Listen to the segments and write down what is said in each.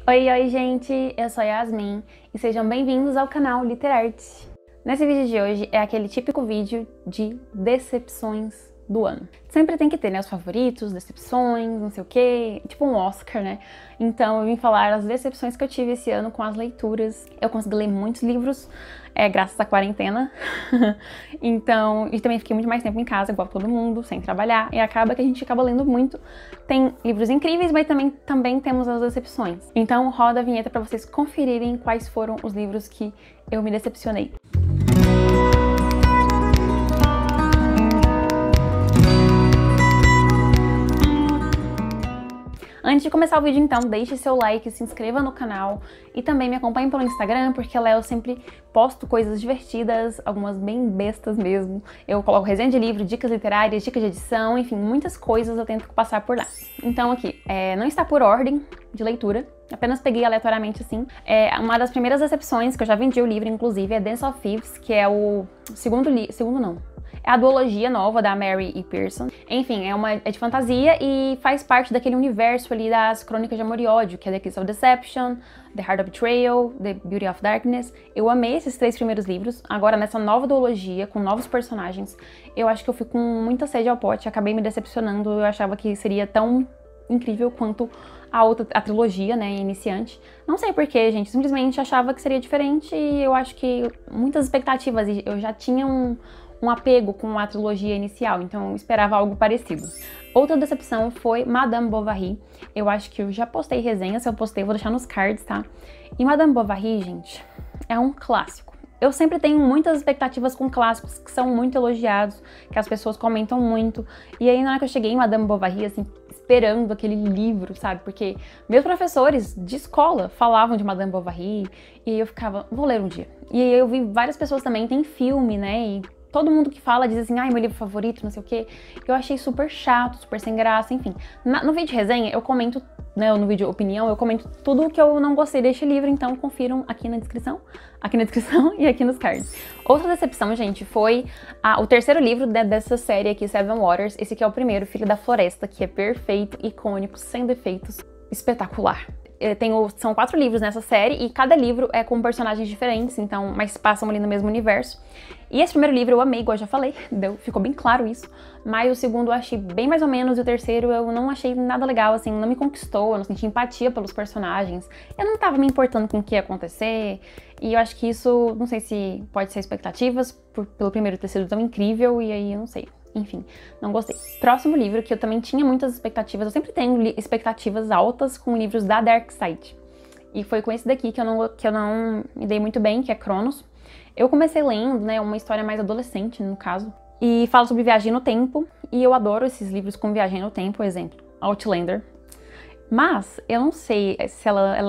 Oi, gente! Eu sou a Yasmin e sejam bem-vindos ao canal Literarte. Nesse vídeo de hoje é aquele típico vídeo de decepções do ano. Sempre tem que ter, né, os favoritos, decepções, não sei o que, tipo um Oscar, né? Então eu vim falar as decepções que eu tive esse ano com as leituras. Eu consegui ler muitos livros, graças à quarentena. Então, e também fiquei muito mais tempo em casa, igual todo mundo, sem trabalhar. E acaba que a gente acaba lendo muito. Tem livros incríveis, mas também temos as decepções. Então roda a vinheta para vocês conferirem quais foram os livros que eu me decepcionei. Antes de começar o vídeo, então, deixe seu like, se inscreva no canal e também me acompanhe pelo Instagram, porque lá eu sempre posto coisas divertidas, algumas bem bestas mesmo. Eu coloco resenha de livro, dicas literárias, dicas de edição, enfim, muitas coisas eu tento passar por lá. Então aqui, não está por ordem de leitura, apenas peguei aleatoriamente assim. Uma das primeiras decepções, que eu já vendi o livro, inclusive, é Dance of Thieves, que é o é a duologia nova da Mary E. Pearson. Enfim, é de fantasia e faz parte daquele universo ali das Crônicas de Amor e Ódio, que é The Kiss of Deception, The Heart of Betrayal, The Beauty of Darkness. Eu amei esses 3 primeiros livros. Agora, nessa nova duologia, com novos personagens, eu acho que eu fui com muita sede ao pote, acabei me decepcionando. Eu achava que seria tão incrível quanto a trilogia, né, iniciante. Não sei porquê, gente, simplesmente achava que seria diferente e eu acho que muitas expectativas, eu já tinha um apego com a trilogia inicial, então eu esperava algo parecido. Outra decepção foi Madame Bovary. Eu acho que eu já postei resenha, se eu postei eu vou deixar nos cards, tá? E Madame Bovary, gente, é um clássico. Eu sempre tenho muitas expectativas com clássicos que são muito elogiados, que as pessoas comentam muito. E aí na hora que eu cheguei em Madame Bovary, assim, esperando aquele livro, sabe? Porque meus professores de escola falavam de Madame Bovary e eu ficava, vou ler um dia. E aí eu vi várias pessoas também, tem filme, né? E todo mundo que fala diz assim, ai, meu livro favorito, não sei o quê. Eu achei super chato, super sem graça, enfim. No vídeo resenha, eu comento, né, no vídeo opinião, eu comento tudo que eu não gostei deste livro, então confiram aqui na descrição e aqui nos cards. Outra decepção, gente, foi o terceiro livro dessa série aqui, Seven Waters. Esse aqui é o primeiro, Filho da Floresta, que é perfeito, icônico, sem defeitos, espetacular. São 4 livros nessa série e cada livro é com personagens diferentes, então, mas passam ali no mesmo universo. E esse primeiro livro eu amei, igual eu já falei, ficou bem claro isso, mas o segundo eu achei bem mais ou menos e o terceiro eu não achei nada legal, assim, não me conquistou, eu não senti empatia pelos personagens, eu não tava me importando com o que ia acontecer, e eu acho que isso, não sei se pode ser expectativas, pelo primeiro ter sido tão incrível, e aí eu não sei. Enfim, não gostei. Próximo livro, que eu também tinha muitas expectativas, eu sempre tenho expectativas altas com livros da Dark Side. E foi com esse daqui que eu não me dei muito bem, que é Cronos. Eu comecei lendo, né, uma história mais adolescente, no caso, e fala sobre viagem no tempo, e eu adoro esses livros com viagem no tempo, por exemplo, Outlander. Mas eu não sei se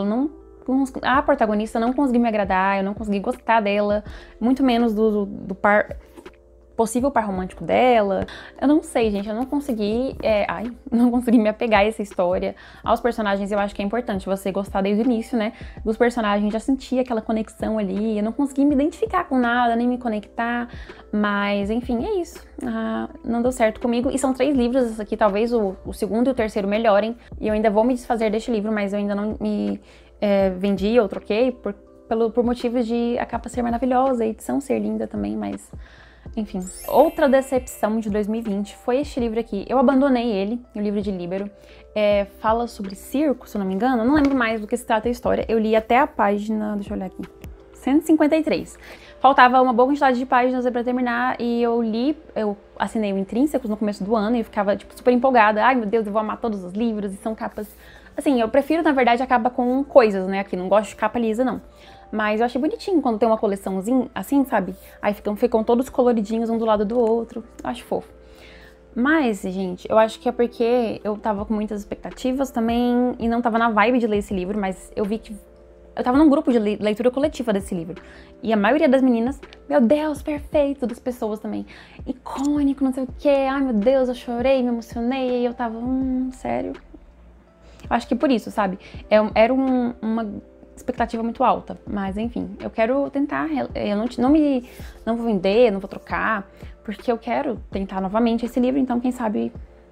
a protagonista não conseguiu me agradar, eu não consegui gostar dela, muito menos do possível par romântico dela. Eu não sei, gente, eu não consegui me apegar a essa história. Aos personagens eu acho que é importante você gostar desde o início, né, dos personagens, já sentir aquela conexão ali. Eu não consegui me identificar com nada, nem me conectar, mas enfim, é isso. Não deu certo comigo, e são 3 livros, esse aqui talvez o segundo e o terceiro melhorem, e eu ainda vou me desfazer deste livro, mas eu ainda não me vendi ou troquei por motivos de a capa ser maravilhosa, a edição ser linda também, mas enfim. Outra decepção de 2020 foi este livro aqui. Eu abandonei ele, o livro de Líbero. Fala sobre circo, se eu não me engano. Eu não lembro mais do que se trata a história. Eu li até a página, deixa eu olhar aqui, 153. Faltava uma boa quantidade de páginas para terminar e eu assinei o Intrínsecos no começo do ano e eu ficava, tipo, super empolgada. Ai, meu Deus, eu vou amar todos os livros e são capas... Assim, eu prefiro, na verdade, a capa com coisas, né? Aqui, não gosto de capa lisa, não. Mas eu achei bonitinho quando tem uma coleçãozinha assim, sabe? Aí ficam todos coloridinhos um do lado do outro. Eu acho fofo. Mas, gente, eu acho que é porque eu tava com muitas expectativas também e não tava na vibe de ler esse livro, mas eu vi que eu tava num grupo de leitura coletiva desse livro. E a maioria das meninas, meu Deus, perfeito, das pessoas também, icônico, não sei o quê, ai meu Deus, eu chorei, me emocionei, e eu tava, sério? Eu acho que por isso, sabe? Era uma expectativa muito alta, mas enfim, eu quero tentar, eu não vou vender, não vou trocar, porque eu quero tentar novamente esse livro, então quem sabe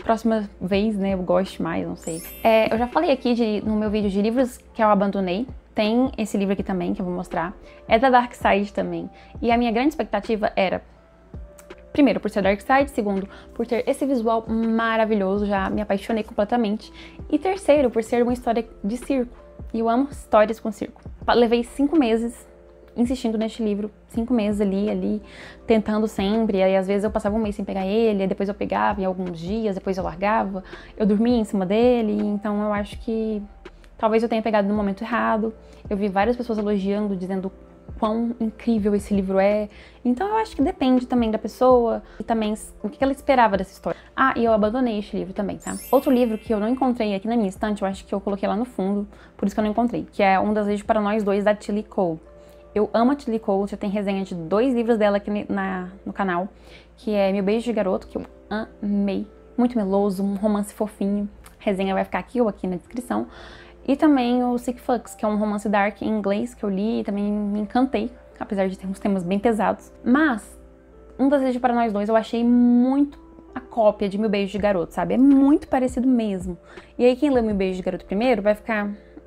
próxima vez, né, eu goste mais, não sei. Eu já falei aqui no meu vídeo de livros que eu abandonei. Tem esse livro aqui também, que eu vou mostrar. É da Dark Side também. E a minha grande expectativa era, primeiro, por ser Dark Side. Segundo, por ter esse visual maravilhoso, já me apaixonei completamente. E terceiro, por ser uma história de circo. E eu amo histórias com circo. Levei 5 meses insistindo neste livro, 5 meses ali, tentando sempre, e aí às vezes eu passava um mês sem pegar ele, aí depois eu pegava em alguns dias, depois eu largava, eu dormia em cima dele, então eu acho que talvez eu tenha pegado no momento errado. Eu vi várias pessoas elogiando, dizendo quão incrível esse livro é, então eu acho que depende também da pessoa e também o que ela esperava dessa história. Ah, e eu abandonei este livro também, tá? Outro livro que eu não encontrei aqui na minha estante, eu acho que eu coloquei lá no fundo, por isso que eu não encontrei, que é Um Desejo para Nós Dois, da Tillie Cole. Eu amo a Tillie Cole, já tem resenha de 2 livros dela aqui no canal, que é Meu Beijo de Garoto, que eu amei, muito meloso, um romance fofinho, a resenha vai ficar aqui ou aqui na descrição, e também o Sick Fucks, que é um romance dark em inglês que eu li e também me encantei, apesar de ter uns temas bem pesados, mas Um Desejo para Nós Dois eu achei muito a cópia de Meu Beijo de Garoto, sabe, é muito parecido mesmo, e aí quem lê Meu Beijo de Garoto primeiro vai ficar,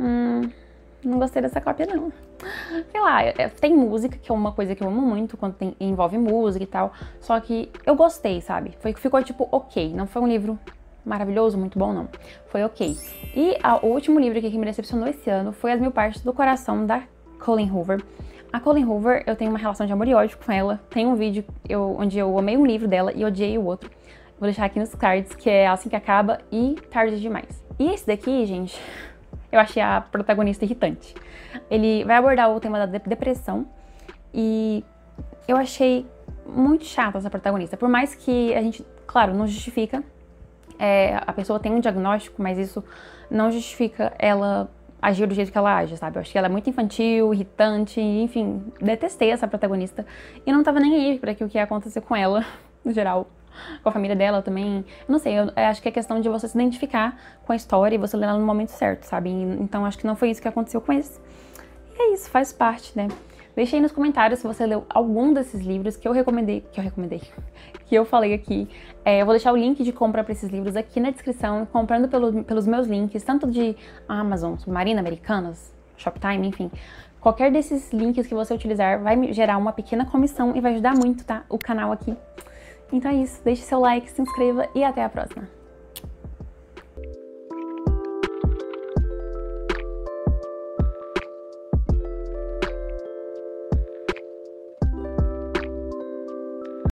não gostei dessa cópia não. Sei lá, tem música, que é uma coisa que eu amo muito quando envolve música e tal, só que eu gostei, sabe? Ficou tipo ok, não foi um livro maravilhoso, muito bom não, foi ok. E o último livro que me decepcionou esse ano foi As Mil Partes do Coração, da Colleen Hoover. A Colleen Hoover, eu tenho uma relação de amor e ódio com ela, tem um vídeo onde eu amei um livro dela e odiei o outro, vou deixar aqui nos cards, que é Assim que Acaba e Tarde Demais. E esse daqui, gente, eu achei a protagonista irritante. Ele vai abordar o tema da depressão e eu achei muito chata essa protagonista. Por mais que a gente, claro, não justifica, a pessoa tem um diagnóstico, mas isso não justifica ela agir do jeito que ela age, sabe? Eu acho que ela é muito infantil, irritante, enfim, detestei essa protagonista e não tava nem aí para o que ia acontecer com ela, no geral. Com a família dela também, eu não sei, eu acho que é questão de você se identificar com a história e você ler ela no momento certo, sabe? Então acho que não foi isso que aconteceu com esse. E é isso, faz parte, né? Deixa aí nos comentários se você leu algum desses livros que eu recomendei, que eu falei aqui. Eu vou deixar o link de compra para esses livros aqui na descrição, comprando pelos meus links, tanto de Amazon, Submarina, Americanas, Shoptime, enfim. Qualquer desses links que você utilizar vai me gerar uma pequena comissão e vai ajudar muito, tá? O canal aqui. Então é isso, deixe seu like, se inscreva e até a próxima.